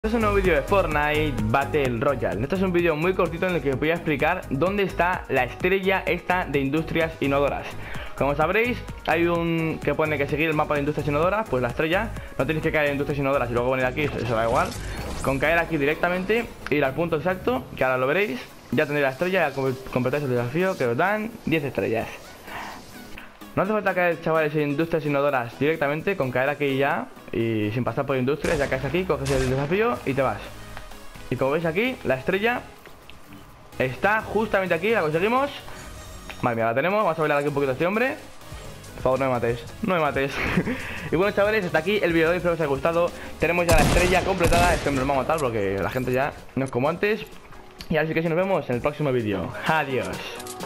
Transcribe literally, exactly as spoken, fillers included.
Este es un nuevo vídeo de Fortnite Battle Royale. Este es un vídeo muy cortito en el que os voy a explicar dónde está la estrella esta de Industrias Inodoras. Como sabréis, hay un que pone que seguir el mapa de Industrias Inodoras. Pues la estrella, no tenéis que caer en Industrias Inodoras y luego venir aquí, eso da igual. Con caer aquí directamente, ir al punto exacto, que ahora lo veréis, ya tendréis la estrella, ya completáis el desafío que os dan diez estrellas. No hace falta caer, chavales, en Industrias Inodoras directamente, con caer aquí ya y sin pasar por Industrias, ya caes aquí, coges el desafío y te vas. Y como veis aquí, la estrella está justamente aquí, la conseguimos. Madre mía, la tenemos, vamos a bailar aquí un poquito a este hombre. Por favor, no me mates, no me mates. Y bueno, chavales, hasta aquí el vídeo de hoy, espero que os haya gustado. Tenemos ya la estrella completada, este hombre nos va a matar porque la gente ya no es como antes. Y así que si nos vemos en el próximo vídeo. Adiós.